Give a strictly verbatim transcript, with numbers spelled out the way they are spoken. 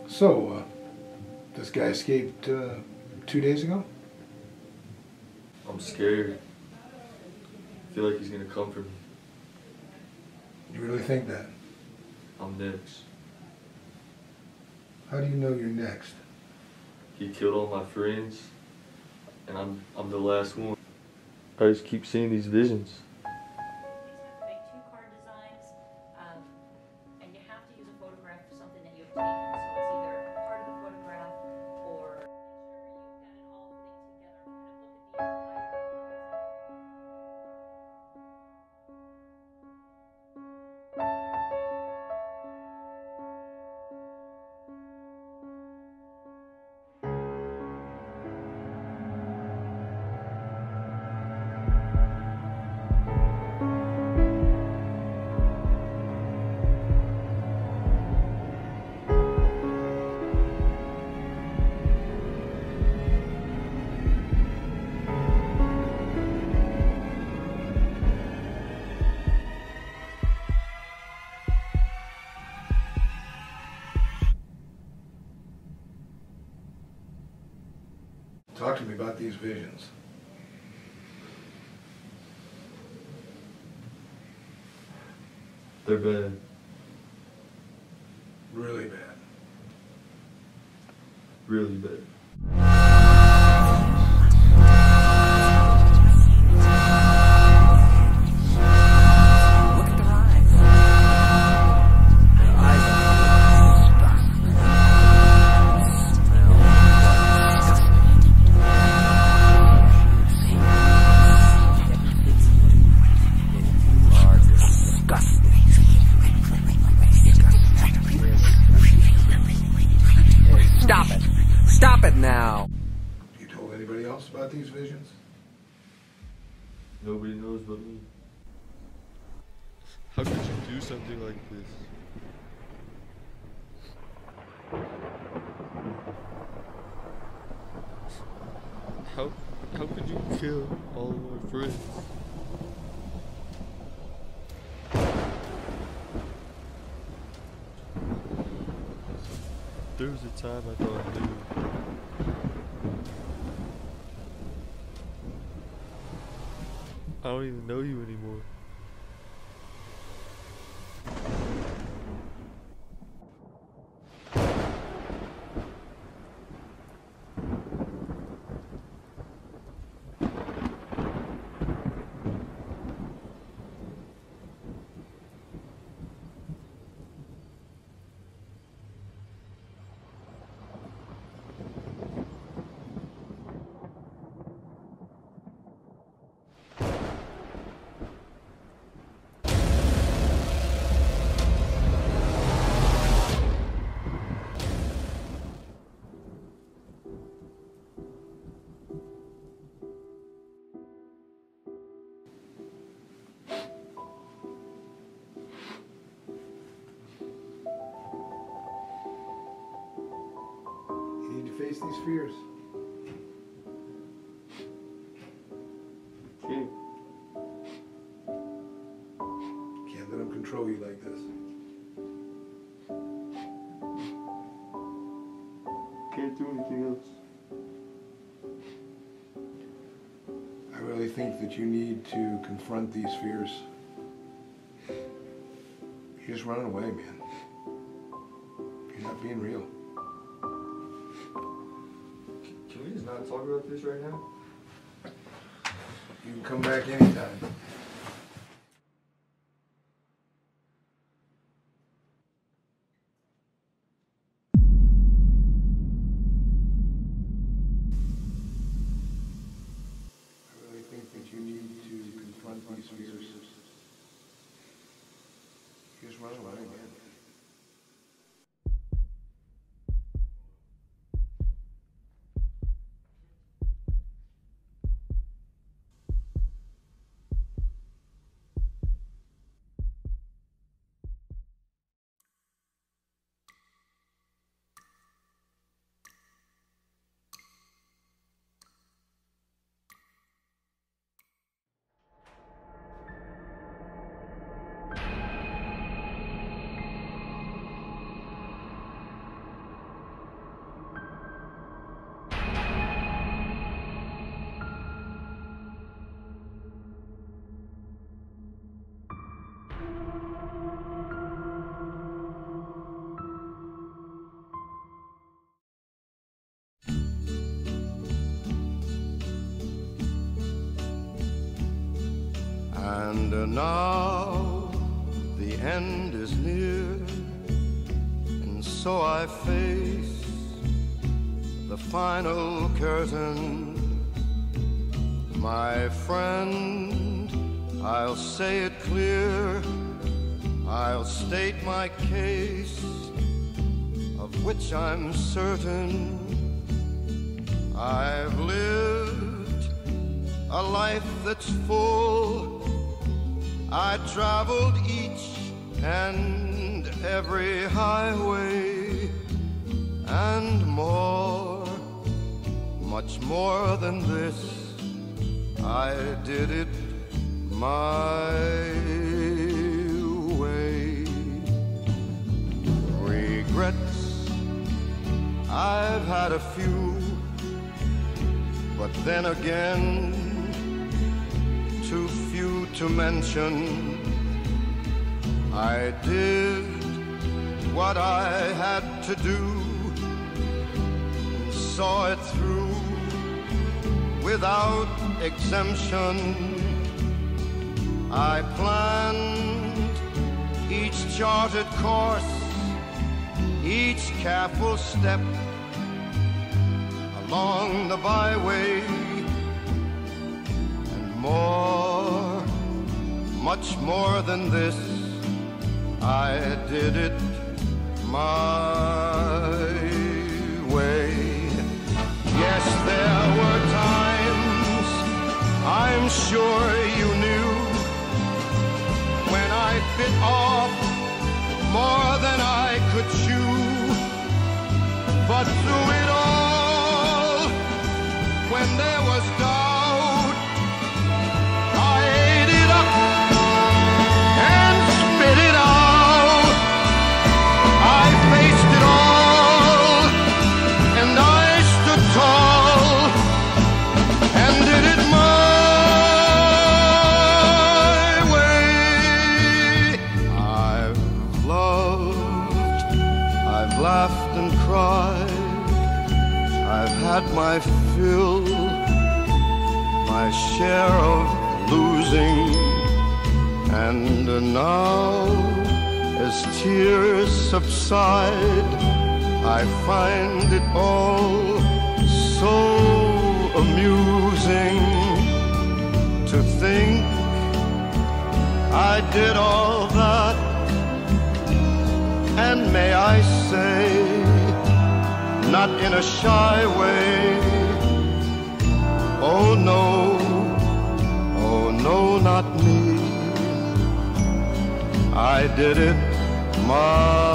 So, uh, this guy escaped uh, two days ago? I'm scared. I feel like he's gonna come for me. You really think that? I'm next. How do you know you're next? He killed all my friends, and I'm I'm the last one. I just keep seeing these visions. Make two card designs, um, and you have to use a photograph for something that you've taken. So it's either a part of the photograph or make sure you've got it all fitting together. Kind of look at the entire Talk to me about these visions. They're bad. Really bad. Really bad. Stop it! Stop it now! You told anybody else about these visions? Nobody knows but me. How could you do something like this? How how could you kill all of my friends? There was a time I thought I knew. I don't even know you anymore. You need to face these fears. Can't. Can't let them control you like this. Can't do anything else. I really think that you need to confront these fears. You're just running away, man. You're not being real. Can we just not talk about this right now? You can come back anytime. I really think that you need to confront these fears. You're just running away, man. now the end is near, and so I face the final curtain. My friend, I'll say it clear, I'll state my case, of which I'm certain. I've lived a life that's full. I traveled each and every highway, and more, much more than this, I did it my way. Regrets, I've had a few, but then again, too few to mention. I did what I had to do, and saw it through without exemption. I planned each charted course, each careful step along the byway, and more, much more than this, I did it my way. Yes, there were times, I'm sure you knew, when I bit off more than I could chew. But through it all, when there was doubt, I ate it up and spit it out. I faced it all, and I stood tall, and did it my way. I've loved, I've laughed and cried, I've had my fill, my share of losing, and now, as tears subside, I find it all so amusing to think I did all that, and may I say, not in a shy way, oh no, oh no, not me, I did it my